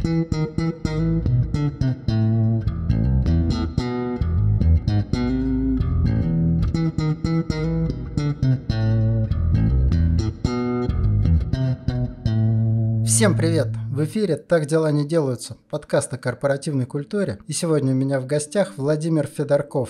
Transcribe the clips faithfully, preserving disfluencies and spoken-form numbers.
Всем привет! В эфире «Так дела не делаются» — подкаст о корпоративной культуре. И сегодня у меня в гостях Владимир Федорков.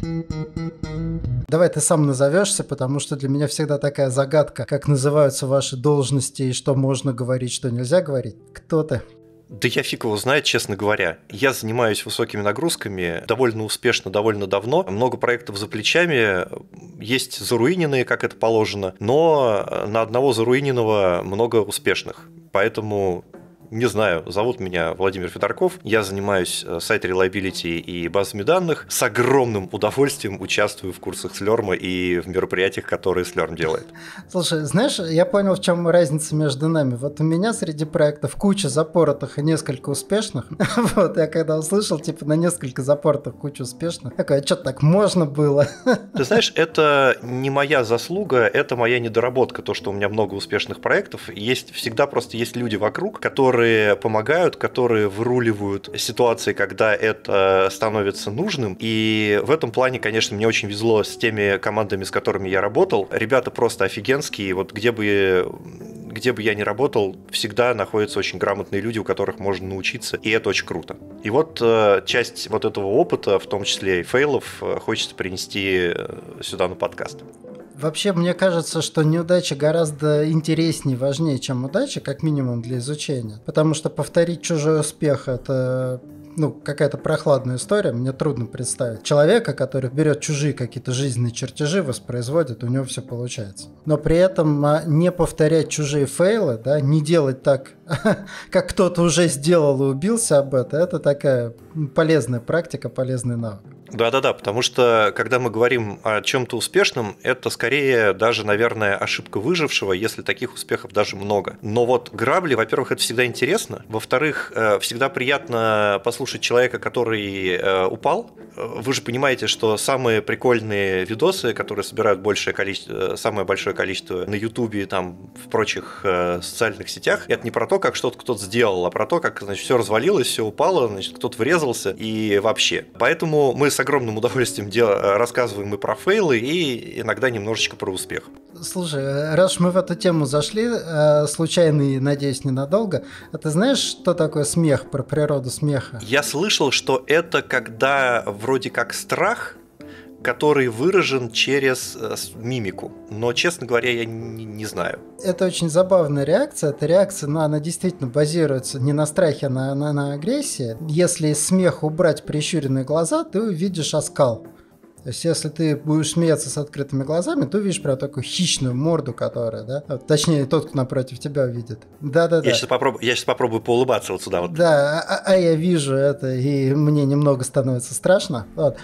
Давай ты сам назовешься, потому что для меня всегда такая загадка, как называются ваши должности и что можно говорить, что нельзя говорить. Кто ты? Да я фиг его знает, честно говоря. Я занимаюсь высокими нагрузками довольно успешно, довольно давно. Много проектов за плечами, есть заруиненные, как это положено, но на одного заруиненного много успешных. Поэтому... Не знаю, зовут меня Владимир Федорков, я занимаюсь сайт reliability и базами данных, с огромным удовольствием участвую в курсах Slurm и в мероприятиях, которые Slurm делает. Слушай, знаешь, я понял, в чем разница между нами. Вот у меня среди проектов куча запоротых и несколько успешных. Вот, я когда услышал, типа, на несколько запоротых куча успешных, такой, а что так можно было? Ты знаешь, это не моя заслуга, это моя недоработка, то, что у меня много успешных проектов. Есть, всегда просто есть люди вокруг, которые которые помогают, которые выруливают ситуации, когда это становится нужным. И в этом плане, конечно, мне очень везло с теми командами, с которыми я работал. Ребята просто офигенские. Вот где бы, где бы я ни работал, всегда находятся очень грамотные люди, у которых можно научиться, и это очень круто. И вот часть вот этого опыта, в том числе и фейлов, хочется принести сюда на подкаст. Вообще, мне кажется, что неудача гораздо интереснее, важнее, чем удача, как минимум для изучения. Потому что повторить чужой успех – это ну, какая-то прохладная история, мне трудно представить. Человека, который берет чужие какие-то жизненные чертежи, воспроизводит, у него все получается. Но при этом не повторять чужие фейлы, да, не делать так, как кто-то уже сделал и убился об этом, это такая полезная практика, полезный навык. Да-да-да, потому что, когда мы говорим о чем-то успешном, это скорее даже, наверное, ошибка выжившего, если таких успехов даже много. Но вот грабли, во-первых, это всегда интересно, во-вторых, всегда приятно послушать человека, который упал. Вы же понимаете, что самые прикольные видосы, которые собирают большее количество, самое большое количество на Ютубе и там в прочих социальных сетях, это не про то, как что-то кто-то сделал, а про то, как, значит, все развалилось, все упало, значит, кто-то врезался и вообще. Поэтому мы с огромным удовольствием дел... рассказываем и про фейлы, и иногда немножечко про успех. Слушай, раз мы в эту тему зашли, случайно и, надеюсь, ненадолго, а ты знаешь, что такое смех, про природу смеха? Я слышал, что это когда вроде как страх, который выражен через мимику. Но, честно говоря, я не, не знаю. Это очень забавная реакция. Эта реакция, ну, она действительно базируется не на страхе, а на, на, на агрессии. Если из смеха убрать прищуренные глаза, ты увидишь оскал. То есть, если ты будешь смеяться с открытыми глазами, ты увидишь прям такую хищную морду, которая, да, точнее, тот, кто напротив тебя увидит. Да-да-да. Я сейчас попробую, я сейчас попробую поулыбаться вот сюда. Вот. Да, а, а я вижу это, и мне немного становится страшно. Вот.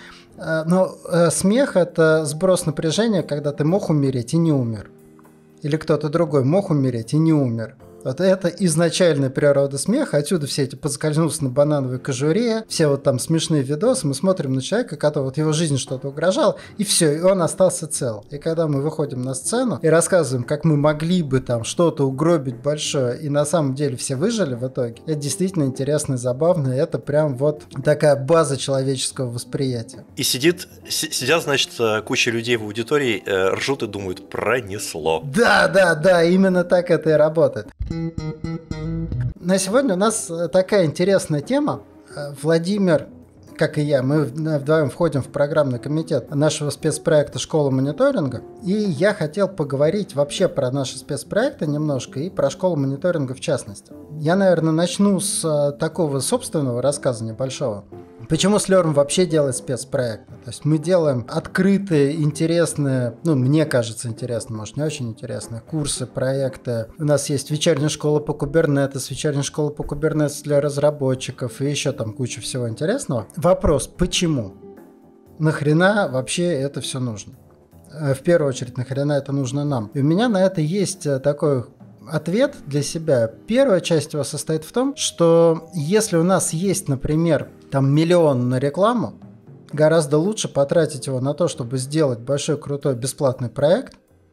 Но э, смех – это сброс напряжения, когда ты мог умереть и не умер. Или кто-то другой мог умереть и не умер. Вот это изначальная природа смеха. Отсюда все эти подскользнулся на банановой кожуре, все вот там смешные видосы. Мы смотрим на человека, которого вот его жизнь что-то угрожало, и все, и он остался цел. И когда мы выходим на сцену и рассказываем, как мы могли бы там что-то угробить большое, и на самом деле все выжили в итоге, это действительно интересно и забавно. И это прям вот такая база человеческого восприятия. И сидит, сидят, значит, куча людей в аудитории, ржут и думают, пронесло. Да, да, да, именно так это и работает. На сегодня у нас такая интересная тема. Владимир, как и я, мы вдвоем входим в программный комитет нашего спецпроекта «Школа мониторинга». И я хотел поговорить вообще про наши спецпроекты немножко и про школу мониторинга в частности. Я, наверное, начну с такого собственного рассказа небольшого. Почему Slurm вообще делает спецпроекты? То есть мы делаем открытые, интересные, ну, мне кажется, интересные, может, не очень интересные курсы, проекты. У нас есть вечерняя школа по Kubernetes, вечерняя школа по Kubernetes для разработчиков и еще там куча всего интересного. Вопрос, почему? Нахрена вообще это все нужно? В первую очередь, нахрена это нужно нам? И у меня на это есть такой ответ для себя. Первая часть его состоит в том, что если у нас есть, например, там миллион на рекламу, гораздо лучше потратить его на то, чтобы сделать большой крутой бесплатный проект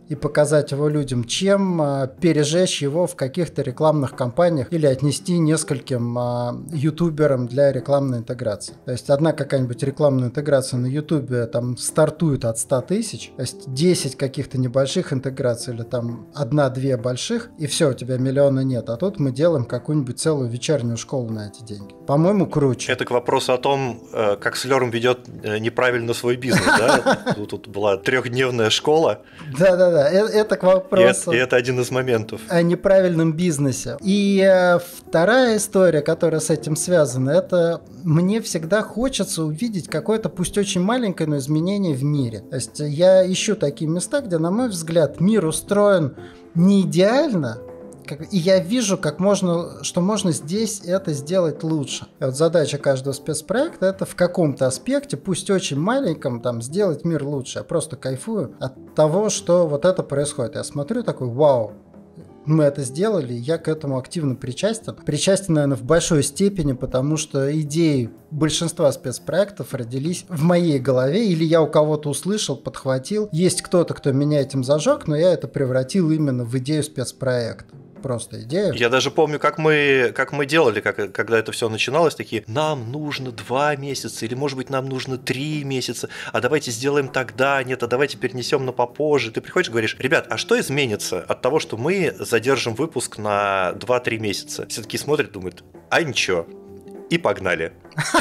и показать его людям, чем а, пережечь его в каких-то рекламных кампаниях или отнести нескольким а, ютуберам для рекламной интеграции. То есть одна какая-нибудь рекламная интеграция на ютубе там стартует от ста тысяч, то есть десять каких-то небольших интеграций или там одна-две больших, и все, у тебя миллиона нет. А тут мы делаем какую-нибудь целую вечернюю школу на эти деньги. По-моему, круче. Это к вопросу о том, как Slurm ведет неправильно свой бизнес, да? Тут была трехдневная школа. Да-да-да. Это к вопросу. И это один из моментов. О неправильном бизнесе. И э, вторая история, которая с этим связана, это мне всегда хочется увидеть какое-то, пусть очень маленькое, но изменение в мире. То есть я ищу такие места, где, на мой взгляд, мир устроен не идеально, и я вижу, как можно, что можно здесь это сделать лучше. И вот задача каждого спецпроекта — это в каком-то аспекте, пусть очень маленьком, там, сделать мир лучше. Я просто кайфую от того, что вот это происходит. Я смотрю такой: вау, мы это сделали, я к этому активно причастен. Причастен, наверное, в большой степени, потому что идеи большинства спецпроектов родились в моей голове, или я у кого-то услышал, подхватил. Есть кто-то, кто меня этим зажег, но я это превратил именно в идею спецпроекта. Просто идея. Я даже помню, как мы, как мы делали, как, когда это все начиналось, такие: нам нужно два месяца, или, может быть, нам нужно три месяца, а давайте сделаем тогда, нет, а давайте перенесем на попозже. Ты приходишь и говоришь: ребят, а что изменится от того, что мы задержим выпуск на два-три месяца? Все таки смотрят, думают: а ничего, и погнали.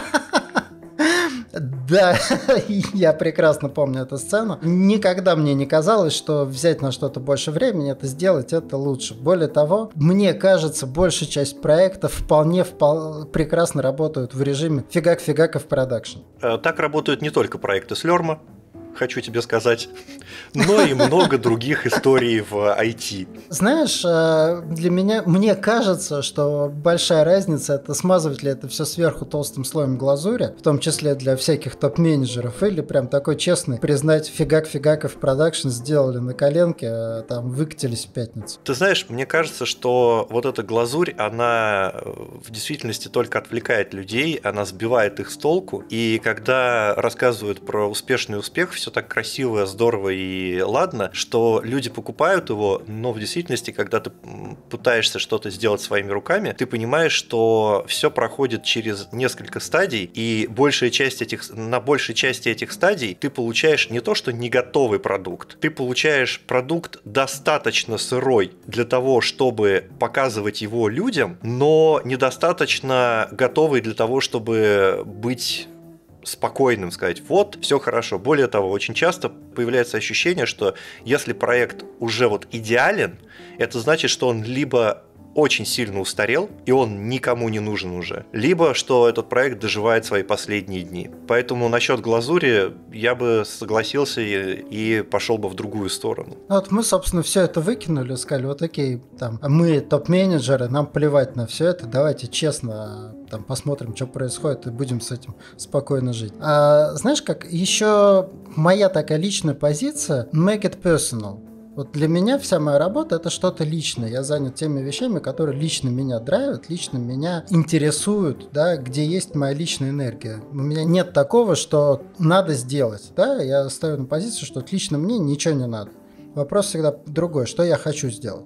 Да, я прекрасно помню эту сцену. Никогда мне не казалось, что взять на что-то больше времени, это сделать, это лучше. Более того, мне кажется, большая часть проектов вполне, вполне прекрасно работают в режиме фигак-фигак и в продакшн. Так работают не только проекты Slurm, хочу тебе сказать, но и много других историй в ай ти. Знаешь, для меня, мне кажется, что большая разница — это смазывать ли это все сверху толстым слоем глазури, в том числе для всяких топ-менеджеров, или прям такой честный признать: фигак-фигаков продакшн сделали на коленке, там выкатились в пятницу. Ты знаешь, мне кажется, что вот эта глазурь, она в действительности только отвлекает людей, она сбивает их с толку, и когда рассказывают про успешный успех, все так красиво, здорово и ладно, что люди покупают его, но в действительности, когда ты пытаешься что-то сделать своими руками, ты понимаешь, что все проходит через несколько стадий, и большая часть этих, на большей части этих стадий ты получаешь не то, что не готовый продукт, ты получаешь продукт достаточно сырой для того, чтобы показывать его людям, но недостаточно готовый для того, чтобы быть спокойным, сказать: вот, все хорошо. Более того, очень часто появляется ощущение, что если проект уже вот идеален, это значит, что он либо очень сильно устарел, и он никому не нужен уже, либо что этот проект доживает свои последние дни. Поэтому насчет глазури я бы согласился и, и пошел бы в другую сторону. Вот мы, собственно, все это выкинули, сказали: вот окей, там, мы топ-менеджеры, нам плевать на все это, давайте честно там посмотрим, что происходит, и будем с этим спокойно жить. А знаешь, как еще моя такая личная позиция — make it personal. Вот для меня вся моя работа — это что-то личное. Я занят теми вещами, которые лично меня драйвят, лично меня интересуют, да, где есть моя личная энергия. У меня нет такого, что надо сделать. Да? Я стою на позиции, что лично мне ничего не надо. Вопрос всегда другой: что я хочу сделать.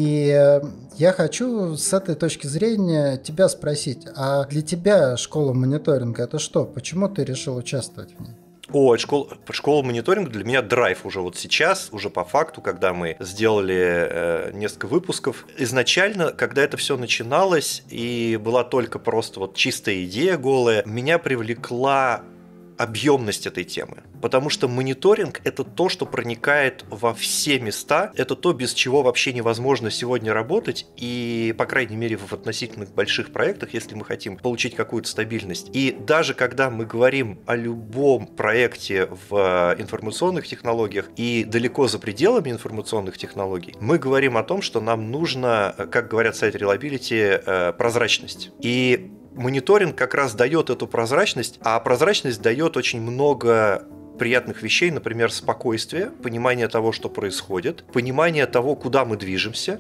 И я хочу с этой точки зрения тебя спросить: а для тебя школа мониторинга — это что? Почему ты решил участвовать в ней? О, школа, школа мониторинга для меня драйв уже вот сейчас, уже по факту, когда мы сделали э, несколько выпусков. Изначально, когда это все начиналось и была только просто вот чистая идея голая, меня привлекла объемность этой темы. Потому что мониторинг — это то, что проникает во все места, это то, без чего вообще невозможно сегодня работать, и, по крайней мере, в относительно больших проектах, если мы хотим получить какую-то стабильность. И даже когда мы говорим о любом проекте в информационных технологиях и далеко за пределами информационных технологий, мы говорим о том, что нам нужно, как говорят сайты Reliability, прозрачность. И мониторинг как раз дает эту прозрачность, а прозрачность дает очень много приятных вещей, например, спокойствие, понимание того, что происходит, понимание того, куда мы движемся,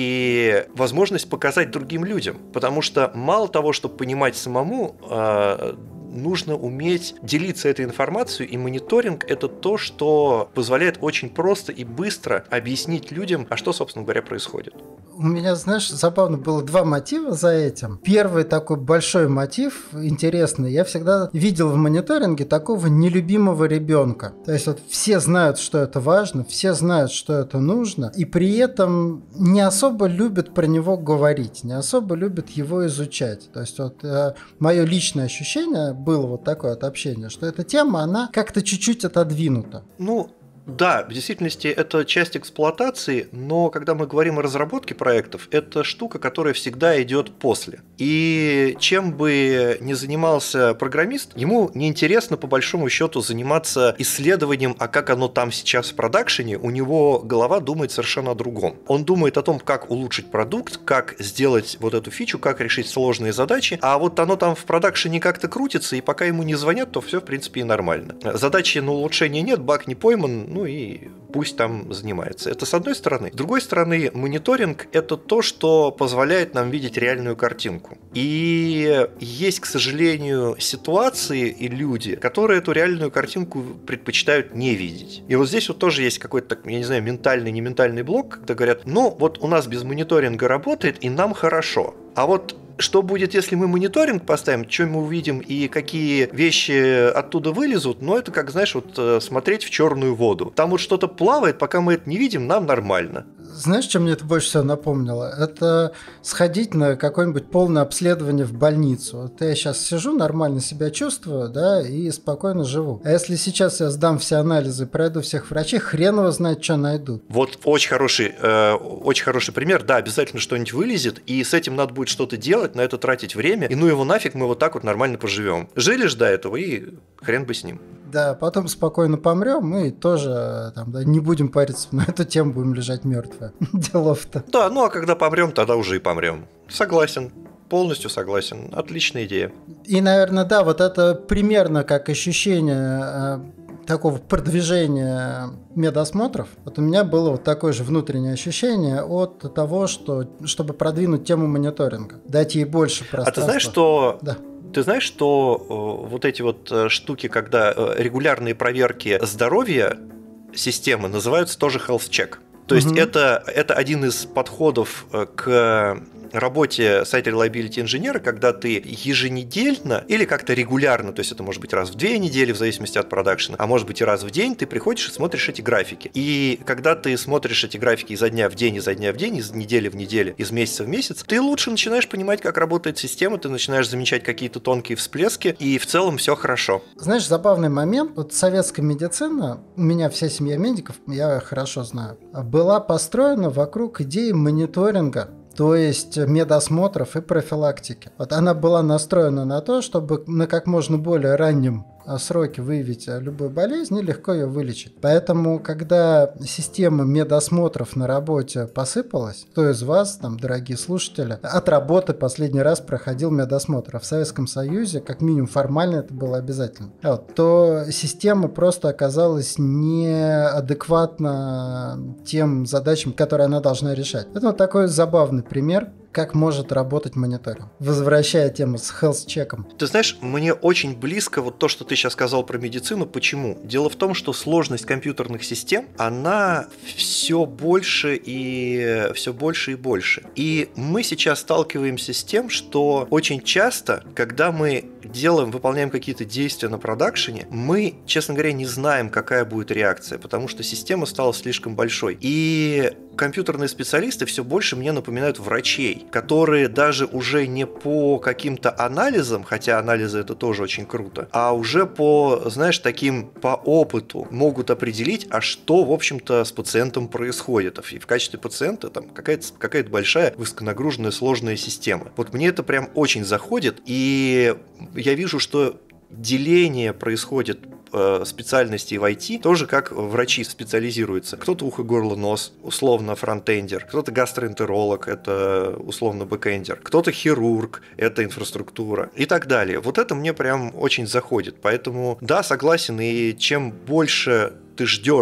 и возможность показать другим людям. Потому что мало того, чтобы понимать самому, нужно уметь делиться этой информацией, и мониторинг — это то, что позволяет очень просто и быстро объяснить людям, а что, собственно говоря, происходит. У меня, знаешь, забавно было два мотива за этим. Первый такой большой мотив, интересный, я всегда видел в мониторинге такого нелюбимого ребенка. То есть вот все знают, что это важно, все знают, что это нужно, и при этом не особо любят про него говорить, не особо любят его изучать. То есть вот э, мое личное ощущение было вот такое от общения, что эта тема, она как-то чуть-чуть отодвинута. Ну, да, в действительности это часть эксплуатации, но когда мы говорим о разработке проектов, это штука, которая всегда идет после. И чем бы ни занимался программист, ему неинтересно по большому счету заниматься исследованием, а как оно там сейчас в продакшене, у него голова думает совершенно о другом. Он думает о том, как улучшить продукт, как сделать вот эту фичу, как решить сложные задачи, а вот оно там в продакшене как-то крутится, и пока ему не звонят, то все в принципе и нормально. Задачи на улучшение нет, баг не пойман, ну и пусть там занимается. Это с одной стороны. С другой стороны, мониторинг – это то, что позволяет нам видеть реальную картинку. И есть, к сожалению, ситуации и люди, которые эту реальную картинку предпочитают не видеть. И вот здесь вот тоже есть какой-то, я не знаю, ментальный, не ментальный блок, когда говорят, ну вот у нас без мониторинга работает, и нам хорошо. А вот что будет, если мы мониторинг поставим, что мы увидим и какие вещи оттуда вылезут, ну, это как, знаешь, вот смотреть в черную воду. Там вот что-то плавает, пока мы это не видим, нам нормально. Знаешь, что мне это больше всего напомнило? Это сходить на какое-нибудь полное обследование в больницу. Вот я сейчас сижу, нормально себя чувствую, да, и спокойно живу. А если сейчас я сдам все анализы, пройду всех врачей, хрен его знает, что найдут. Вот очень хороший, э, очень хороший пример. Да, обязательно что-нибудь вылезет, и с этим надо будет что-то делать, на это тратить время, и ну его нафиг, мы вот так вот нормально поживем. Жили ж до этого, и хрен бы с ним. Да, потом спокойно помрем, мы тоже там, да, не будем париться на эту тему, будем лежать мертвые. Делов-то. Да, ну а когда помрем, тогда уже и помрем. Согласен. Полностью согласен. Отличная идея. И, наверное, да, вот это примерно как ощущение э, такого продвижения медосмотров. Вот у меня было вот такое же внутреннее ощущение от того, что чтобы продвинуть тему мониторинга, дать ей больше пространства. А ты знаешь, что... Да. Ты знаешь, что э, вот эти вот э, штуки, когда э, регулярные проверки здоровья системы называются тоже health check. То есть угу. это, это один из подходов э, к работе Site Reliability инженера, когда ты еженедельно или как-то регулярно, то есть это может быть раз в две недели в зависимости от продакшена, а может быть и раз в день, ты приходишь и смотришь эти графики. И когда ты смотришь эти графики изо дня в день, изо дня в день, из недели в неделю, из месяца в месяц, ты лучше начинаешь понимать, как работает система, ты начинаешь замечать какие-то тонкие всплески, и в целом все хорошо. Знаешь, забавный момент. Вот советская медицина, у меня вся семья медиков, я хорошо знаю, была построена вокруг идеи мониторинга, то есть медосмотров и профилактики. Вот она была настроена на то, чтобы на как можно более раннем сроке выявить любую болезнь и легко ее вылечить. Поэтому, когда система медосмотров на работе посыпалась, кто из вас, там, дорогие слушатели, от работы последний раз проходил медосмотр, а в Советском Союзе, как минимум формально это было обязательно, вот, то система просто оказалась неадекватна тем задачам, которые она должна решать. Это вот такой забавный пример, как может работать мониторинг. Возвращая тему с health-чеком. Ты знаешь, мне очень близко вот то, что ты сейчас сказал про медицину. Почему? Дело в том, что сложность компьютерных систем, она все больше и все больше и больше. И мы сейчас сталкиваемся с тем, что очень часто, когда мы делаем, выполняем какие-то действия на продакшене, мы, честно говоря, не знаем, какая будет реакция, потому что система стала слишком большой. И компьютерные специалисты все больше мне напоминают врачей, которые даже уже не по каким-то анализам, хотя анализы это тоже очень круто, а уже по, знаешь, таким по опыту могут определить, а что, в общем-то, с пациентом происходит. И в качестве пациента там какая-то, какая-то большая высоконагруженная сложная система. Вот мне это прям очень заходит, и я вижу, что деление происходит специальностей в ай ти, тоже как врачи специализируются. Кто-то ухо, горло, нос, условно фронтендер, кто-то гастроэнтеролог, это условно бэкэндер, кто-то хирург, это инфраструктура и так далее. Вот это мне прям очень заходит. Поэтому да, согласен, и чем больше ты ждешь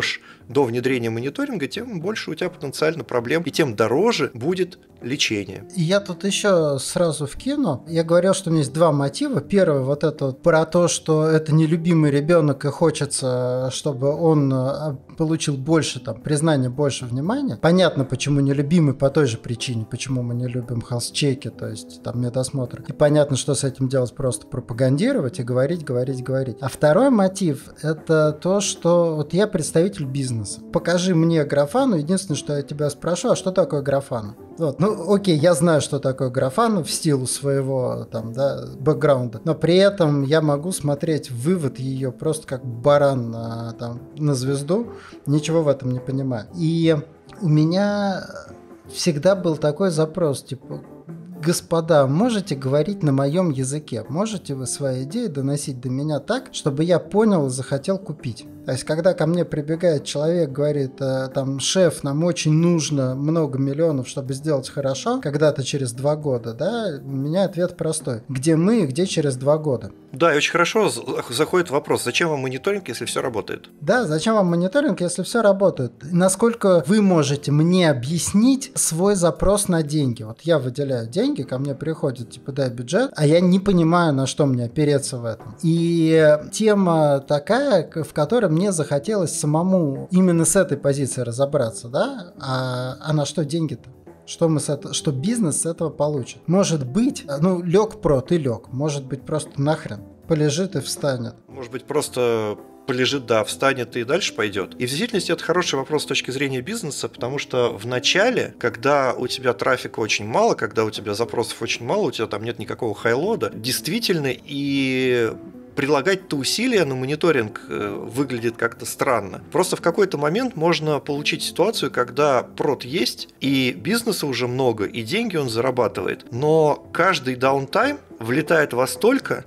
до внедрения мониторинга, тем больше у тебя потенциально проблем, и тем дороже будет лечение. И я тут еще сразу вкину. Я говорил, что у меня есть два мотива. Первый вот это вот про то, что это нелюбимый ребенок и хочется, чтобы он получил больше там признания, больше внимания. Понятно, почему нелюбимый, по той же причине, почему мы не любим хелс-чеки, то есть там медосмотры. И понятно, что с этим делать, просто пропагандировать и говорить, говорить, говорить. А второй мотив – это то, что вот я представитель бизнеса. Покажи мне Графану. Единственное, что я тебя спрошу, а что такое Графана? Вот. Ну, окей, я знаю, что такое Графану в силу своего там, да, бэкграунда, но при этом я могу смотреть вывод ее просто как баран на, там, на звезду, ничего в этом не понимаю. И у меня всегда был такой запрос, типа, господа, можете говорить на моем языке? Можете вы свои идеи доносить до меня так, чтобы я понял и захотел купить? То есть, когда ко мне прибегает человек, говорит, там, шеф, нам очень нужно много миллионов, чтобы сделать хорошо, когда-то через два года, да, у меня ответ простой. Где мы и где через два года? Да, и очень хорошо заходит вопрос, зачем вам мониторинг, если все работает? Да, зачем вам мониторинг, если все работает? Насколько вы можете мне объяснить свой запрос на деньги? Вот я выделяю деньги, ко мне приходит, типа, дай бюджет, а я не понимаю, на что мне опереться в этом. И тема такая, в которой мне захотелось самому именно с этой позиции разобраться, да? А, а на что деньги-то? Что, мы с этого, что бизнес с этого получит? Может быть, ну, лег про, ты лег. Может быть, просто нахрен полежит и встанет. Может быть, просто полежит, да, встанет и дальше пойдет. И в действительности это хороший вопрос с точки зрения бизнеса, потому что в начале, когда у тебя трафика очень мало, когда у тебя запросов очень мало, у тебя там нет никакого хайлода, действительно и прилагать-то усилия на мониторинг выглядит как-то странно. Просто в какой-то момент можно получить ситуацию, когда прод есть, и бизнеса уже много, и деньги он зарабатывает, но каждый даунтайм влетает во столько,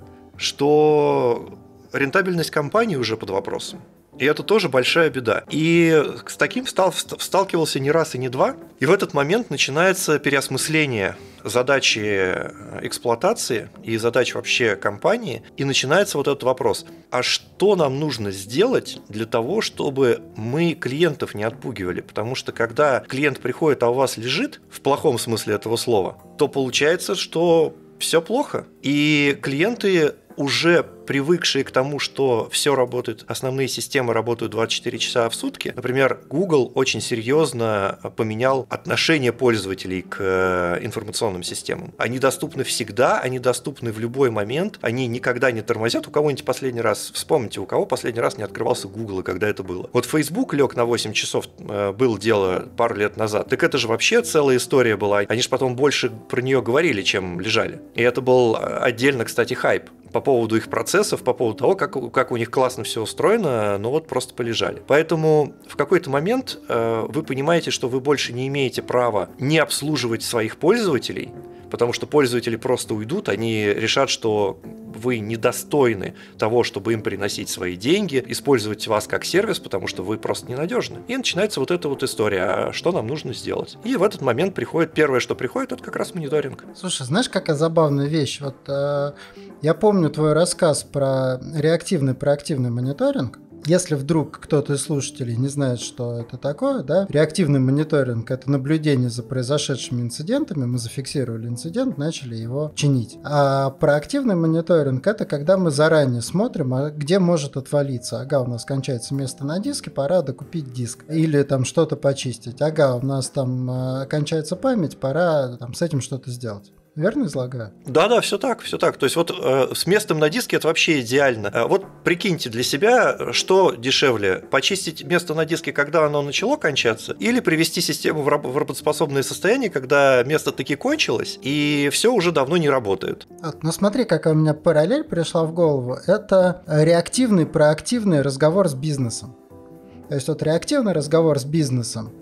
что рентабельность компании уже под вопросом. И это тоже большая беда. И с таким стал, сталкивался не раз и не два. И в этот момент начинается переосмысление задачи эксплуатации и задач вообще компании. И начинается вот этот вопрос. А что нам нужно сделать для того, чтобы мы клиентов не отпугивали? Потому что когда клиент приходит, а у вас лежит, в плохом смысле этого слова, то получается, что все плохо. И клиенты, уже привыкшие к тому, что все работает, основные системы работают двадцать четыре часа в сутки. Например, Google очень серьезно поменял отношение пользователей к информационным системам. Они доступны всегда, они доступны в любой момент, они никогда не тормозят. У кого-нибудь последний раз, вспомните, у кого последний раз не открывался Google, и когда это было. Вот Facebook лег на восемь часов, было дело пару лет назад. Так это же вообще целая история была. Они же потом больше про нее говорили, чем лежали. И это был отдельно, кстати, хайп по поводу их процессов, по поводу того, как, как у них классно все устроено, но вот просто полежали. Поэтому в какой-то момент э, вы понимаете, что вы больше не имеете права не обслуживать своих пользователей, потому что пользователи просто уйдут, они решат, что вы недостойны того, чтобы им приносить свои деньги, использовать вас как сервис, потому что вы просто ненадежны. И начинается вот эта вот история, а что нам нужно сделать. И в этот момент приходит, первое, что приходит, это как раз мониторинг. Слушай, знаешь, какая забавная вещь? Вот э, я помню твой рассказ про реактивный, проактивный мониторинг. Если вдруг кто-то из слушателей не знает, что это такое, да, реактивный мониторинг – это наблюдение за произошедшими инцидентами, мы зафиксировали инцидент, начали его чинить. А проактивный мониторинг – это когда мы заранее смотрим, а где может отвалиться. Ага, у нас кончается место на диске, пора докупить диск. Или там что-то почистить. Ага, у нас там э, кончается память, пора там, с этим что-то сделать. Верно излагаю? Да-да, все так, все так. То есть вот э, с местом на диске это вообще идеально. Э, вот прикиньте для себя, что дешевле: почистить место на диске, когда оно начало кончаться, или привести систему в, раб- в работоспособное состояние, когда место таки кончилось, и все уже давно не работает. Вот, ну смотри, какая у меня параллель пришла в голову. Это реактивный, проактивный разговор с бизнесом. То есть вот реактивный разговор с бизнесом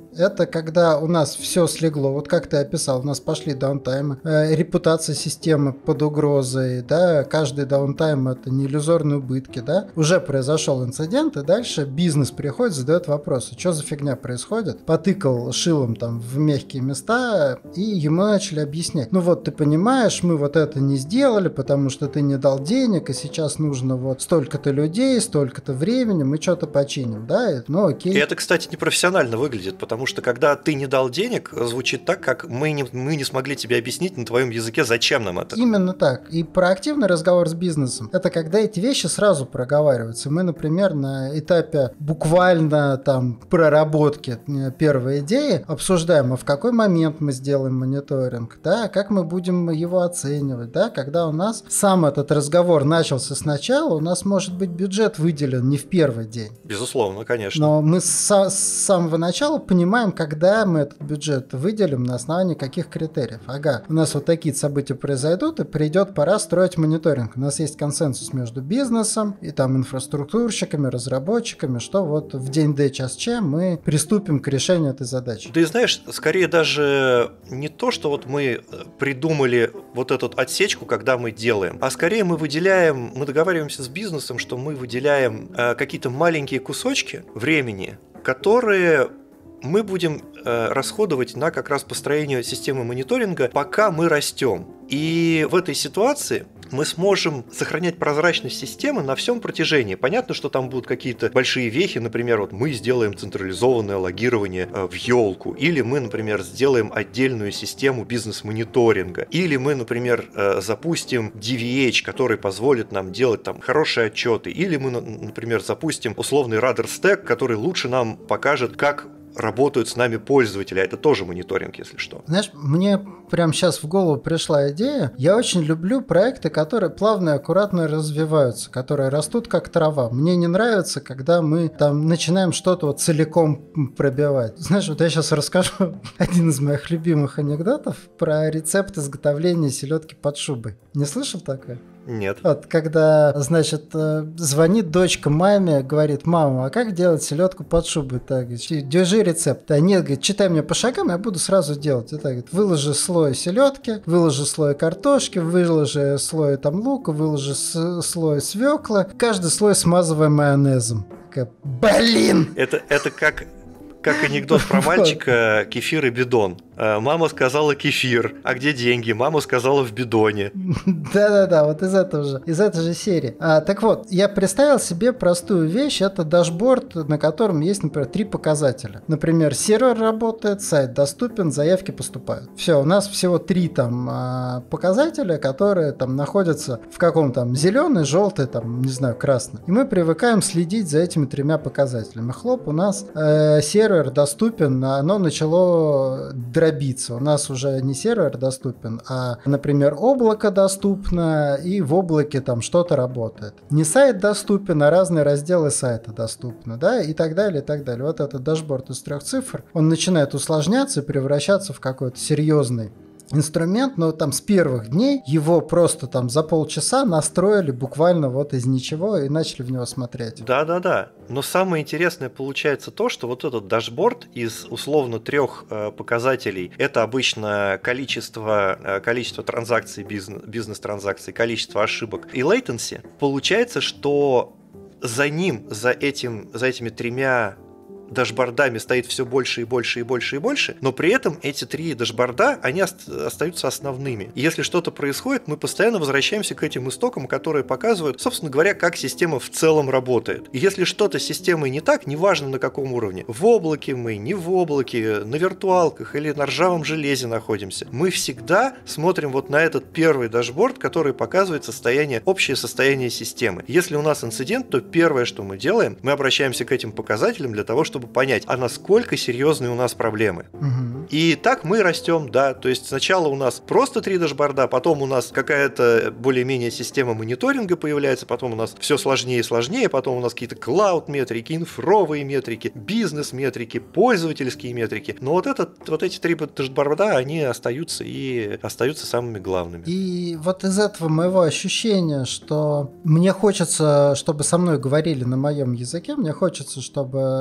Это когда у нас все слегло, вот как ты описал, у нас пошли даунтаймы, э, репутация системы под угрозой, да, каждый даунтайм это не иллюзорные убытки, да, уже произошел инцидент, и дальше бизнес приходит, задает вопросы, что за фигня происходит, потыкал шилом там в мягкие места, и ему начали объяснять, ну вот ты понимаешь, мы вот это не сделали, потому что ты не дал денег, и сейчас нужно вот столько-то людей, столько-то времени, мы что-то починим, да, ну окей. И это, кстати, непрофессионально выглядит, потому что когда ты не дал денег, звучит так, как мы не, мы не смогли тебе объяснить на твоем языке, зачем нам это. Именно так. И проактивный разговор с бизнесом – это когда эти вещи сразу проговариваются. Мы, например, на этапе буквально там проработки первой идеи обсуждаем, а в какой момент мы сделаем мониторинг, да, как мы будем его оценивать, да, когда у нас сам этот разговор начался сначала, у нас может быть бюджет выделен не в первый день. Безусловно, конечно. Но мы с, с самого начала понимаем, когда мы этот бюджет выделим, на основании каких критериев. Ага, у нас вот такие события произойдут, и придет пора строить мониторинг. У нас есть консенсус между бизнесом и там инфраструктурщиками, разработчиками, что вот в день Д, час Ч мы приступим к решению этой задачи. Да и знаешь, скорее даже не то, что вот мы придумали вот эту отсечку, когда мы делаем, а скорее мы выделяем, мы договариваемся с бизнесом, что мы выделяем э, какие-то маленькие кусочки времени, которые мы будем э, расходовать на как раз построение системы мониторинга, пока мы растем. И в этой ситуации мы сможем сохранять прозрачность системы на всем протяжении. Понятно, что там будут какие-то большие вехи, например, вот мы сделаем централизованное логирование э, в елку, или мы, например, сделаем отдельную систему бизнес-мониторинга, или мы, например, э, запустим ди ви эйч, который позволит нам делать там хорошие отчеты, или мы, например, запустим условный Rudder Stack, который лучше нам покажет, как работают с нами пользователи, а это тоже мониторинг, если что. Знаешь, мне прямо сейчас в голову пришла идея. Я очень люблю проекты, которые плавно и аккуратно развиваются, которые растут как трава. Мне не нравится, когда мы там начинаем что-то вот целиком пробивать. Знаешь, вот я сейчас расскажу один из моих любимых анекдотов про рецепт изготовления селедки под шубой. Не слышал такое? Нет. Вот, когда, значит, звонит дочка маме, говорит: мама, а как делать селедку под шубой? Так, держи рецепт. А нет, говорит, читай мне по шагам, я буду сразу делать. И так, говорит, выложи слой селедки, выложи слой картошки, выложи слой там лука, выложи с- слой свекла, каждый слой смазывай майонезом. Такая, блин! Это, это как... Как анекдот про мальчика, кефир и бидон. Мама сказала кефир, а где деньги? Мама сказала в бидоне. Да-да-да, вот из этого же, из этой же серии. А, так вот, я представил себе простую вещь, это дашборд, на котором есть, например, три показателя. Например, сервер работает, сайт доступен, заявки поступают. Все, у нас всего три там а, показателя, которые там находятся в каком там зеленый, желтый, там, не знаю, красный. И мы привыкаем следить за этими тремя показателями. Хлоп, у нас э, сервер доступен, оно начало дробиться. У нас уже не сервер доступен, а, например, облако доступно, и в облаке там что-то работает. Не сайт доступен, а разные разделы сайта доступны, да, и так далее, и так далее. Вот этот дашборд из трех цифр, он начинает усложняться и превращаться в какой-то серьезный инструмент, но там с первых дней его просто там за полчаса настроили буквально вот из ничего и начали в него смотреть. Да-да-да. Но самое интересное получается то, что вот этот дашборд из условно трех э, показателей, это обычно количество, э, количество транзакций, бизнес, бизнес-транзакций, количество ошибок и latency, получается, что за ним, за, этим, за этими тремя дашбордами стоит все больше и больше и больше и больше, но при этом эти три дашборда, они остаются основными. И если что-то происходит, мы постоянно возвращаемся к этим истокам, которые показывают, собственно говоря, как система в целом работает. И если что-то с системой не так, неважно на каком уровне, в облаке мы, не в облаке, на виртуалках или на ржавом железе находимся, мы всегда смотрим вот на этот первый дашборд, который показывает состояние, общее состояние системы. Если у нас инцидент, то первое, что мы делаем, мы обращаемся к этим показателям для того, чтобы понять, а насколько серьезные у нас проблемы. Угу. И так мы растем, да, то есть сначала у нас просто три дашборда, потом у нас какая-то более-менее система мониторинга появляется, потом у нас все сложнее и сложнее, потом у нас какие-то клауд-метрики, инфровые метрики, бизнес-метрики, пользовательские метрики. Но вот, этот, вот эти три дашборда, они остаются и остаются самыми главными. И вот из этого моего ощущения, что мне хочется, чтобы со мной говорили на моем языке, мне хочется, чтобы ко мне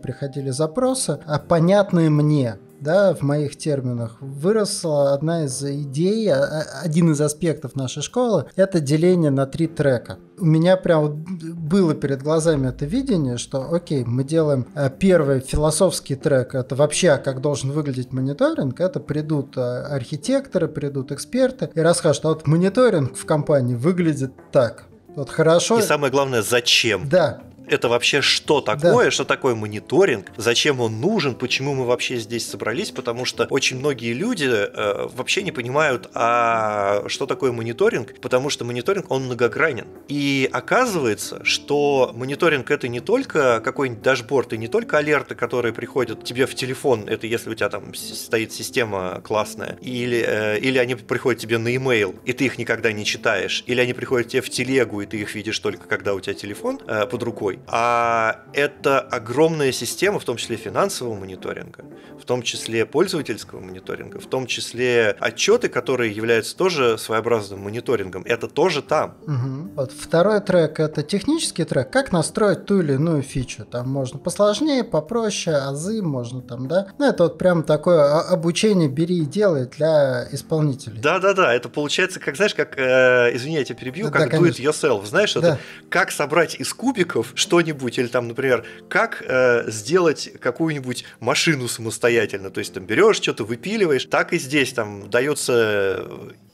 приходили запросы, а понятные мне, да, в моих терминах, выросла одна из идей, один из аспектов нашей школы – это деление на три трека. У меня прям было перед глазами это видение, что окей, мы делаем первый философский трек, это вообще как должен выглядеть мониторинг, это придут архитекторы, придут эксперты и расскажут, а вот мониторинг в компании выглядит так. Вот хорошо. И самое главное, зачем? Да. Это вообще что такое, да. что такое мониторинг, зачем он нужен, почему мы вообще здесь собрались, потому что очень многие люди э, вообще не понимают, а что такое мониторинг, потому что мониторинг, он многогранен. И оказывается, что мониторинг это не только какой-нибудь дашборд, и не только алерты, которые приходят тебе в телефон, это если у тебя там стоит система классная, или, э, или они приходят тебе на e-mail, и ты их никогда не читаешь, или они приходят тебе в телегу, и ты их видишь только когда у тебя телефон э, под рукой. А это огромная система, в том числе финансового мониторинга, в том числе пользовательского мониторинга, в том числе отчеты, которые являются тоже своеобразным мониторингом. Это тоже там. Угу. Вот второй трек – это технический трек. Как настроить ту или иную фичу? Там можно посложнее, попроще, азы можно там, да? Ну, это вот прям такое обучение «бери и делай» для исполнителей. Да-да-да, это получается, как, знаешь, как, э, извини, я тебя перебью, да, как да, do it yourself. Знаешь, да. это как собрать из кубиков что-нибудь, или там, например, как э, сделать какую-нибудь машину самостоятельно, то есть там берешь что-то, выпиливаешь, так и здесь там дается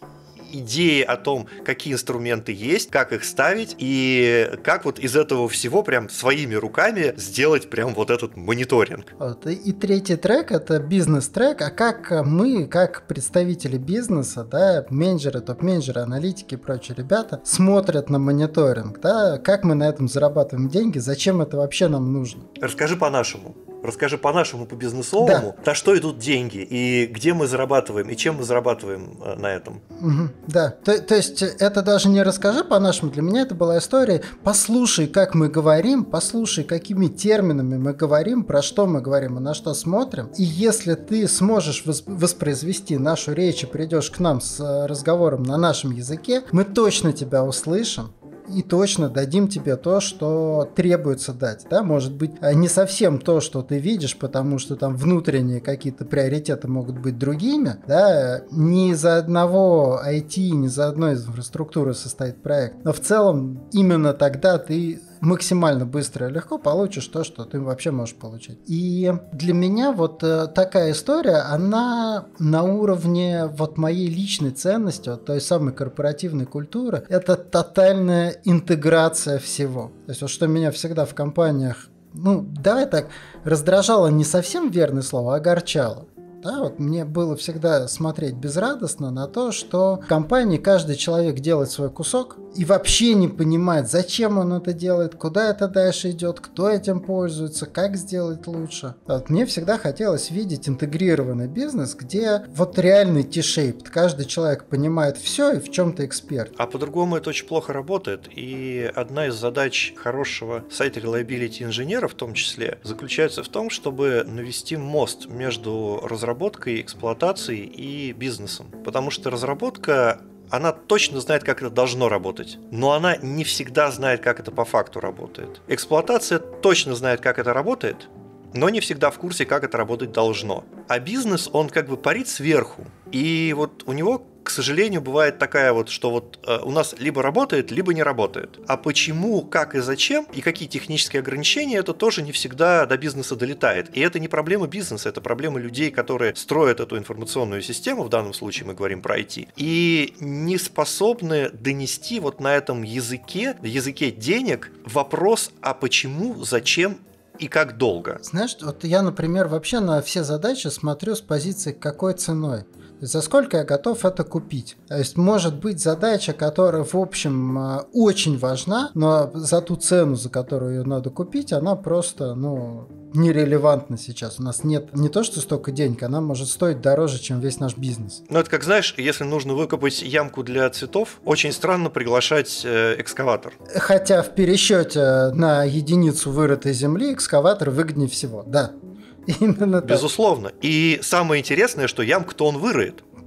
идеи о том, какие инструменты есть, как их ставить, и как вот из этого всего прям своими руками сделать прям вот этот мониторинг. Вот. И, и третий трек – это бизнес-трек, а как мы, как представители бизнеса, да, менеджеры, топ-менеджеры, аналитики и прочие ребята смотрят на мониторинг, да, как мы на этом зарабатываем деньги, зачем это вообще нам нужно? Расскажи по-нашему. Расскажи по-нашему, по-бизнесовому, да. На что идут деньги, и где мы зарабатываем, и чем мы зарабатываем на этом. Угу, да, то, то есть это даже не расскажи по-нашему, для меня это была история, послушай, как мы говорим, послушай, какими терминами мы говорим, про что мы говорим и на что смотрим, и если ты сможешь воспроизвести нашу речь и придешь к нам с разговором на нашем языке, мы точно тебя услышим. И точно дадим тебе то, что требуется дать, да, может быть, не совсем то, что ты видишь, потому что там внутренние какие-то приоритеты могут быть другими, да, не из-за одного ай ти, не из-за одной из инфраструктуры состоит проект, но в целом именно тогда ты максимально быстро и легко получишь то, что ты вообще можешь получить. И для меня вот э, такая история, она на уровне вот моей личной ценности, вот той самой корпоративной культуры, это тотальная интеграция всего. То есть вот что меня всегда в компаниях, ну давай так, раздражало не совсем верное слово, а огорчало. Да, вот мне было всегда смотреть безрадостно на то, что в компании каждый человек делает свой кусок и вообще не понимает, зачем он это делает, куда это дальше идет, кто этим пользуется, как сделать лучше. Вот мне всегда хотелось видеть интегрированный бизнес, где вот реальный T-shaped, каждый человек понимает все и в чем-то эксперт. А по-другому это очень плохо работает, и одна из задач хорошего сайта reliability инженера в том числе заключается в том, чтобы навести мост между разработкой разработкой, эксплуатацией и бизнесом. Потому что разработка, она точно знает, как это должно работать, но она не всегда знает, как это по факту работает. Эксплуатация точно знает, как это работает, но не всегда в курсе, как это работать должно. А бизнес, он как бы парит сверху, и вот у него, к сожалению, бывает такая вот, что вот э, у нас либо работает, либо не работает. А почему, как и зачем, и какие технические ограничения, это тоже не всегда до бизнеса долетает. И это не проблема бизнеса, это проблема людей, которые строят эту информационную систему, в данном случае мы говорим про ай ти, и не способны донести вот на этом языке, языке денег, вопрос, а почему, зачем и как долго. Знаешь, вот я, например, вообще на все задачи смотрю с позиции какой ценой. За сколько я готов это купить? То есть может быть задача, которая в общем очень важна, но за ту цену, за которую ее надо купить, она просто, ну, нерелевантна сейчас. У нас нет не то, что столько денег, она может стоить дороже, чем весь наш бизнес. Ну, это как, знаешь, если нужно выкопать ямку для цветов, очень странно приглашать э, экскаватор. Хотя в пересчете на единицу вырытой земли экскаватор выгоднее всего, да. Именно так. Безусловно. И самое интересное, что ямку-то он выроет.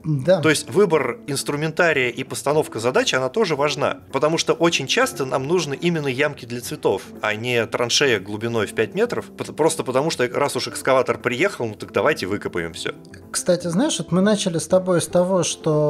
Да. То есть выбор инструментария и постановка задачи, она тоже важна. Потому что очень часто нам нужны именно ямки для цветов, а не траншея глубиной в пять метров. Просто потому что раз уж экскаватор приехал, ну так давайте выкопаем все. Кстати, знаешь, вот мы начали с тобой с того,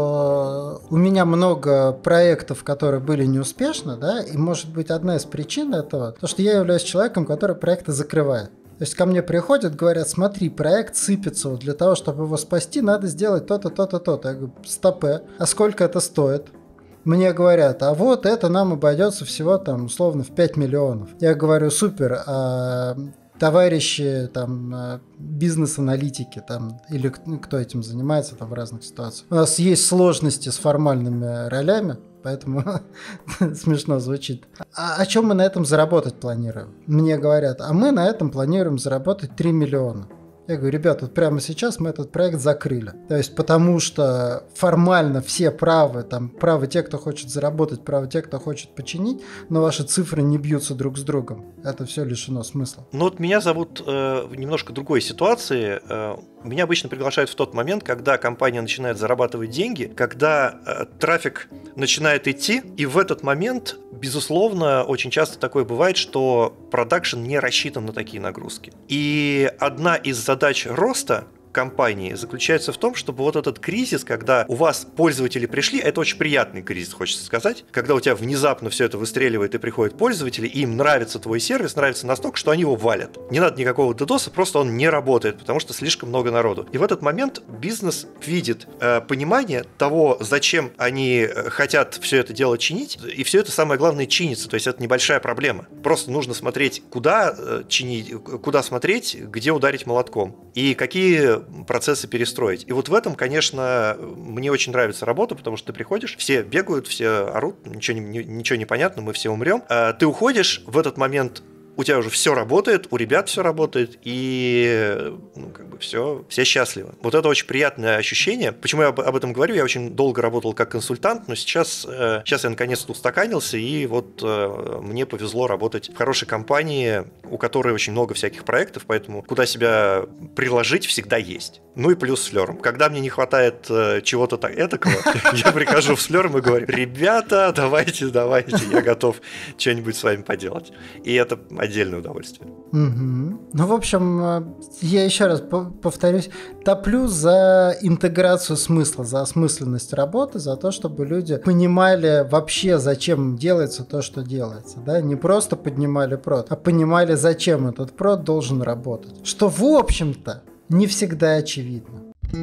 что у меня много проектов, которые были неуспешны, да, и может быть одна из причин этого, то, что я являюсь человеком, который проекты закрывает. То есть ко мне приходят, говорят, смотри, проект сыпется, вот для того, чтобы его спасти, надо сделать то-то, то-то, то-то. Я говорю, стопэ, а сколько это стоит? Мне говорят, а вот это нам обойдется всего там условно в пять миллионов. Я говорю, супер, а товарищи там бизнес-аналитики там, или кто этим занимается там в разных ситуациях. У нас есть сложности с формальными ролями, поэтому смешно звучит. А о чем мы на этом заработать планируем? Мне говорят, а мы на этом планируем заработать три миллиона. Я говорю, ребят, вот прямо сейчас мы этот проект закрыли. То есть потому что формально все правы, там правы те, кто хочет заработать, правы те, кто хочет починить, но ваши цифры не бьются друг с другом. Это все лишено смысла. Ну вот меня зовут э, в немножко другой ситуации. Э, меня обычно приглашают в тот момент, когда компания начинает зарабатывать деньги, когда э, трафик начинает идти, и в этот момент, безусловно, очень часто такое бывает, что продакшн не рассчитан на такие нагрузки. И одна из задач роста компании заключается в том, чтобы вот этот кризис, когда у вас пользователи пришли, это очень приятный кризис, хочется сказать, когда у тебя внезапно все это выстреливает и приходят пользователи, и им нравится твой сервис, нравится настолько, что они его валят. Не надо никакого ддоса, просто он не работает, потому что слишком много народу. И в этот момент бизнес видит э, понимание того, зачем они хотят все это дело чинить, и все это, самое главное, чинится, то есть это небольшая проблема. Просто нужно смотреть, куда э, чинить, куда смотреть, где ударить молотком, и какие процессы перестроить. И вот в этом, конечно, мне очень нравится работа, потому что ты приходишь, все бегают, все орут, ничего не, ничего не понятно, мы все умрем. А ты уходишь, в этот момент у тебя уже все работает, у ребят все работает, и ну, как бы все, все счастливы. Вот это очень приятное ощущение. Почему я об, об этом говорю? Я очень долго работал как консультант, но сейчас, э, сейчас я наконец-то устаканился, и вот э, мне повезло работать в хорошей компании, у которой очень много всяких проектов, поэтому куда себя приложить всегда есть. Ну и плюс с Флером. Когда мне не хватает э, чего-то так этакого, я прихожу в Флером и говорю, ребята, давайте, давайте, я готов что-нибудь с вами поделать. И это отдельное удовольствие. Угу. Ну, в общем, я еще раз повторюсь, топлю за интеграцию смысла, за осмысленность работы, за то, чтобы люди понимали вообще, зачем делается то, что делается. Да? Не просто поднимали прод, а понимали, зачем этот прод должен работать. Что, в общем-то, не всегда очевидно.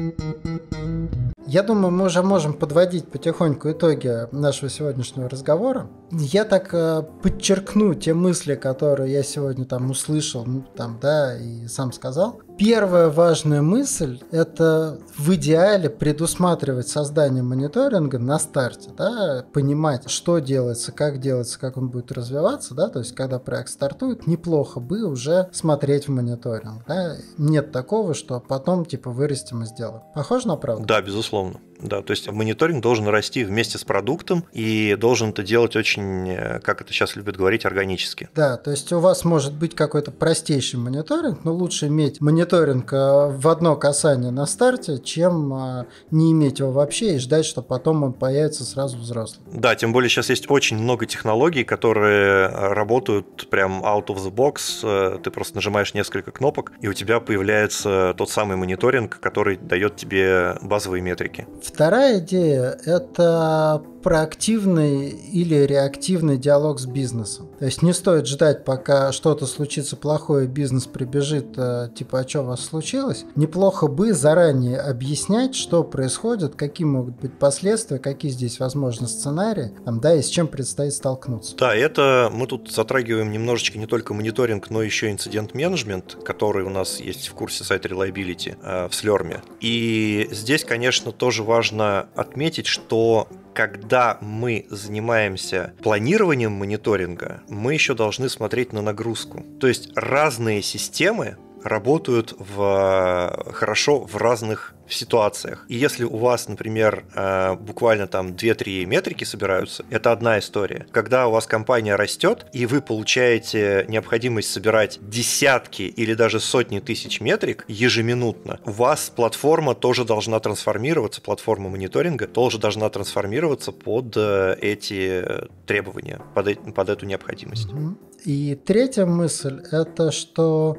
Я думаю, мы уже можем подводить потихоньку итоги нашего сегодняшнего разговора. Я так э, подчеркну те мысли, которые я сегодня там услышал, ну, там, да, и сам сказал. Первая важная мысль – это в идеале предусматривать создание мониторинга на старте, да, понимать, что делается, как делается, как он будет развиваться, да, то есть когда проект стартует, неплохо бы уже смотреть в мониторинг, да. Нет такого, что потом типа вырастем и сделаем. Похоже на правду? Да, безусловно. Да, то есть мониторинг должен расти вместе с продуктом и должен это делать очень, как это сейчас любят говорить, органически. Да, то есть у вас может быть какой-то простейший мониторинг, но лучше иметь мониторинг в одно касание на старте, чем не иметь его вообще и ждать, что потом он появится сразу взрослым. Да, тем более сейчас есть очень много технологий, которые работают прям out of the box. Ты просто нажимаешь несколько кнопок, и у тебя появляется тот самый мониторинг, который дает тебе базовые метрики. Вторая идея – это проактивный или реактивный диалог с бизнесом. То есть не стоит ждать, пока что-то случится плохое, бизнес прибежит, типа, а что у вас случилось? Неплохо бы заранее объяснять, что происходит, какие могут быть последствия, какие здесь возможны сценарии, там, да, и с чем предстоит столкнуться. Да, это мы тут затрагиваем немножечко не только мониторинг, но еще инцидент-менеджмент, который у нас есть в курсе Site Reliability э, в Slurm. И здесь, конечно, тоже важно отметить, что когда мы занимаемся планированием мониторинга, мы еще должны смотреть на нагрузку. То есть разные системы работают в, хорошо в разных ситуациях. И если у вас, например, буквально там две-три метрики собираются, это одна история. Когда у вас компания растет, и вы получаете необходимость собирать десятки или даже сотни тысяч метрик ежеминутно, у вас платформа тоже должна трансформироваться, платформа мониторинга тоже должна трансформироваться под эти требования, под, под эту необходимость. И третья мысль – это что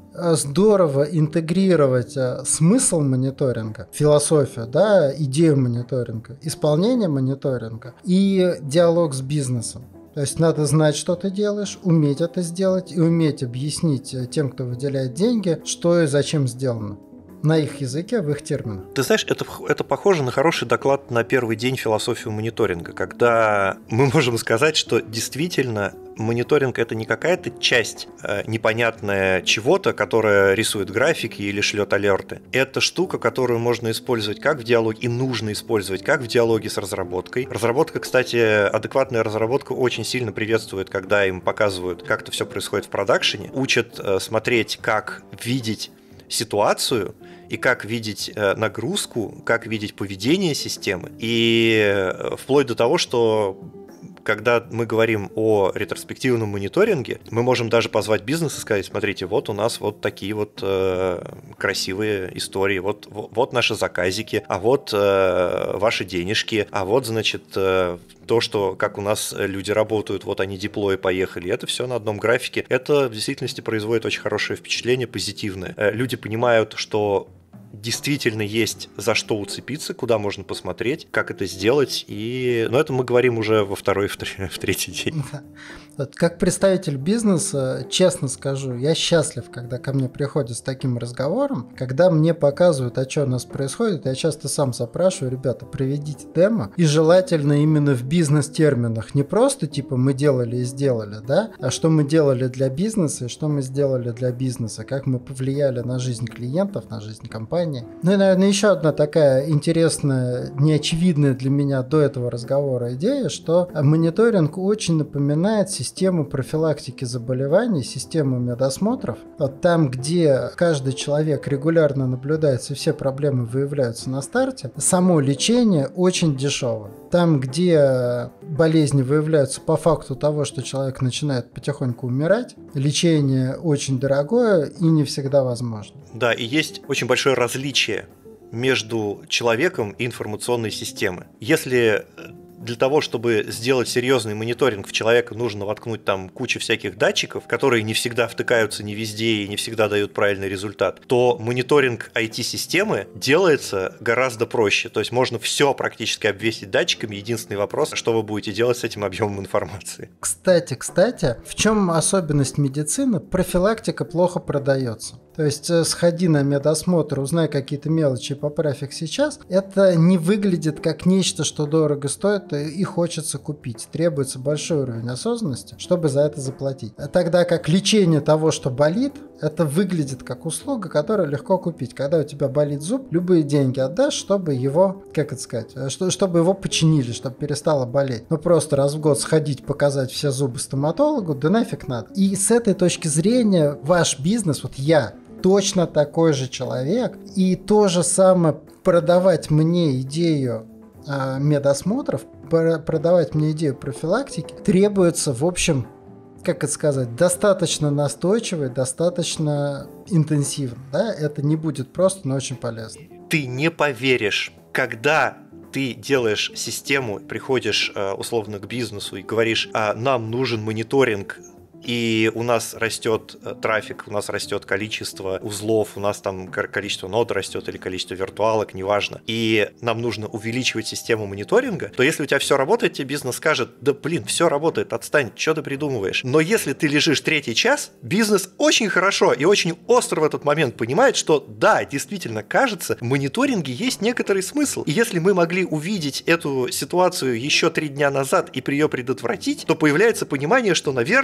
здорово интегрировать смысл мониторинга, философию, да, идею мониторинга, исполнение мониторинга и диалог с бизнесом. То есть надо знать, что ты делаешь, уметь это сделать и уметь объяснить тем, кто выделяет деньги, что и зачем сделано. На их языке, в их терминах. Ты знаешь, это, это похоже на хороший доклад на первый день философии мониторинга, когда мы можем сказать, что действительно мониторинг – это не какая-то часть э, непонятная чего-то, которая рисует графики или шлет алерты. Это штука, которую можно использовать как в диалоге, и нужно использовать как в диалоге с разработкой. Разработка, кстати, адекватная разработка очень сильно приветствует, когда им показывают, как это все происходит в продакшене, учат э, смотреть, как видеть ситуацию и как видеть нагрузку, как видеть поведение системы. И вплоть до того, что когда мы говорим о ретроспективном мониторинге, мы можем даже позвать бизнес и сказать: смотрите, вот у нас вот такие вот э, красивые истории, вот, вот, вот наши заказики, а вот э, ваши денежки, а вот, значит, э, то, что как у нас люди работают, вот они деплои поехали, это все на одном графике. Это в действительности производит очень хорошее впечатление, позитивное. Люди понимают, что действительно есть за что уцепиться, куда можно посмотреть, как это сделать. И... Но это мы говорим уже во второй, в, третий, в третий день. Вот, как представитель бизнеса, честно скажу, я счастлив, когда ко мне приходят с таким разговором, когда мне показывают, а что у нас происходит, я часто сам запрашиваю: ребята, проведите демо, и желательно именно в бизнес-терминах, не просто типа мы делали и сделали, да, а что мы делали для бизнеса и что мы сделали для бизнеса, как мы повлияли на жизнь клиентов, на жизнь компании. Ну и, наверное, еще одна такая интересная, неочевидная для меня до этого разговора идея, что мониторинг очень напоминает систему профилактики заболеваний, систему медосмотров. Вот там, где каждый человек регулярно наблюдается и все проблемы выявляются на старте, само лечение очень дешево. Там, где болезни выявляются по факту того, что человек начинает потихоньку умирать, лечение очень дорогое и не всегда возможно. Да, и есть очень большое различие между человеком и информационной системой. Если для того, чтобы сделать серьезный мониторинг в человека, нужно воткнуть там кучу всяких датчиков, которые не всегда втыкаются не везде и не всегда дают правильный результат, то мониторинг ай ти-системы делается гораздо проще. То есть можно все практически обвесить датчиками. Единственный вопрос, что вы будете делать с этим объемом информации. Кстати, кстати, в чем особенность медицины? Профилактика плохо продается. То есть сходи на медосмотр, узнай какие-то мелочи и поправь их сейчас. Это не выглядит как нечто, что дорого стоит и хочется купить. Требуется большой уровень осознанности, чтобы за это заплатить. Тогда как лечение того, что болит, это выглядит как услуга, которую легко купить. Когда у тебя болит зуб, любые деньги отдашь, чтобы его, как это сказать, чтобы его починили, чтобы перестало болеть. Ну просто раз в год сходить, показать все зубы стоматологу, да нафиг надо. И с этой точки зрения ваш бизнес, вот я, точно такой же человек, и то же самое продавать мне идею э, медосмотров, продавать мне идею профилактики требуется, в общем, как это сказать, достаточно настойчиво, достаточно интенсивно. Да? Это не будет просто, но очень полезно. Ты не поверишь, когда ты делаешь систему, приходишь условно к бизнесу и говоришь: а, нам нужен мониторинг, и у нас растет трафик, у нас растет количество узлов, у нас там количество нод растет или количество виртуалок, неважно, и нам нужно увеличивать систему мониторинга, то если у тебя все работает, тебе бизнес скажет: да блин, все работает, отстань, что ты придумываешь. Но если ты лежишь третий час, бизнес очень хорошо и очень остро в этот момент понимает, что да, действительно, кажется, в мониторинге есть некоторый смысл. И если мы могли увидеть эту ситуацию еще три дня назад и при ее предотвратить, то появляется понимание, что, наверное, имеет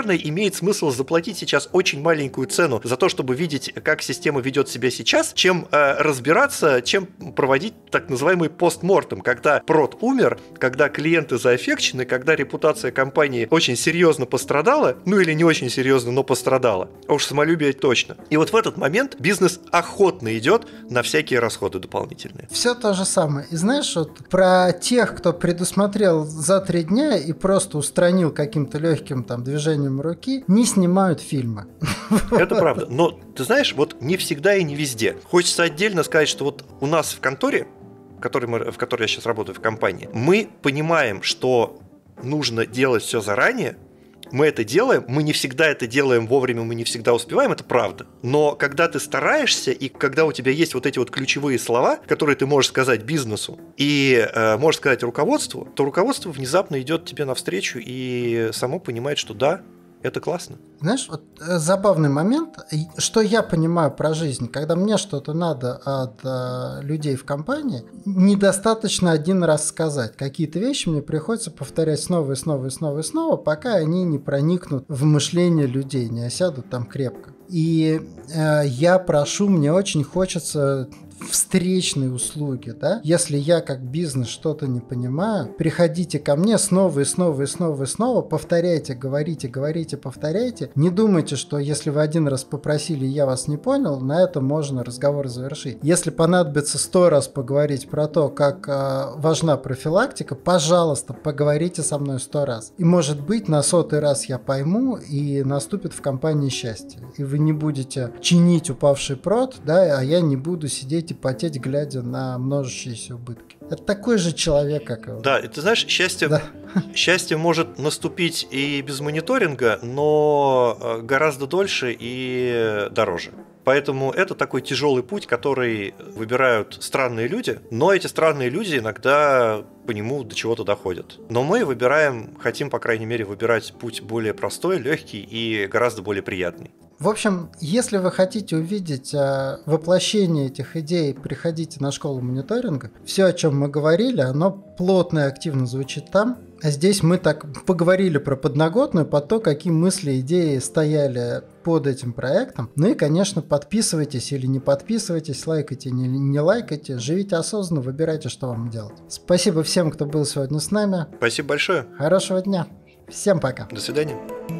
имеет смысл заплатить сейчас очень маленькую цену за то, чтобы видеть, как система ведет себя сейчас, чем э, разбираться, чем проводить так называемый постмортем, когда прод умер, когда клиенты заэффекчены, когда репутация компании очень серьезно пострадала, ну или не очень серьезно, но пострадала. А уж самолюбие точно. И вот в этот момент бизнес охотно идет на всякие расходы дополнительные. Все то же самое. И знаешь, вот про тех, кто предусмотрел за три дня и просто устранил каким-то легким там движением руки, не снимают фильмы. Это правда. Но ты знаешь, вот не всегда и не везде. Хочется отдельно сказать, что вот у нас в конторе, в которой, мы, в которой я сейчас работаю в компании, мы понимаем, что нужно делать все заранее. Мы это делаем, мы не всегда это делаем вовремя, мы не всегда успеваем, это правда. Но когда ты стараешься, и когда у тебя есть вот эти вот ключевые слова, которые ты можешь сказать бизнесу и э, можешь сказать руководству, то руководство внезапно идет тебе навстречу и само понимает, что да, это классно. Знаешь, вот забавный момент, что я понимаю про жизнь, когда мне что-то надо от э, людей в компании, недостаточно один раз сказать. Какие-то вещи мне приходится повторять снова и снова и снова и снова, пока они не проникнут в мышление людей, не осядут там крепко. И э, я прошу, мне очень хочется встречные услуги, да? Если я как бизнес что-то не понимаю, приходите ко мне снова и снова и снова и снова, повторяйте, говорите, говорите, повторяйте. Не думайте, что если вы один раз попросили, и я вас не понял, на этом можно разговор завершить. Если понадобится сто раз поговорить про то, как э, важна профилактика, пожалуйста, поговорите со мной сто раз. И может быть на сотый раз я пойму, и наступит в компании счастье. И вы не будете чинить упавший прод, да, а я не буду сидеть и потеть, глядя на множащиеся убытки. Это такой же человек, как и вы. Да, и ты знаешь, счастье, да. счастье может наступить и без мониторинга, но гораздо дольше и дороже. Поэтому это такой тяжелый путь, который выбирают странные люди, но эти странные люди иногда по нему до чего-то доходят. Но мы выбираем, хотим, по крайней мере, выбирать путь более простой, легкий и гораздо более приятный. В общем, если вы хотите увидеть э, воплощение этих идей, приходите на школу мониторинга. Все, о чем мы говорили, оно плотно и активно звучит там. А здесь мы так поговорили про подноготную, про то, какие мысли, идеи стояли под этим проектом. Ну и, конечно, подписывайтесь или не подписывайтесь, лайкайте, не, не лайкайте, живите осознанно, выбирайте, что вам делать. Спасибо всем, кто был сегодня с нами. Спасибо большое. Хорошего дня. Всем пока. До свидания.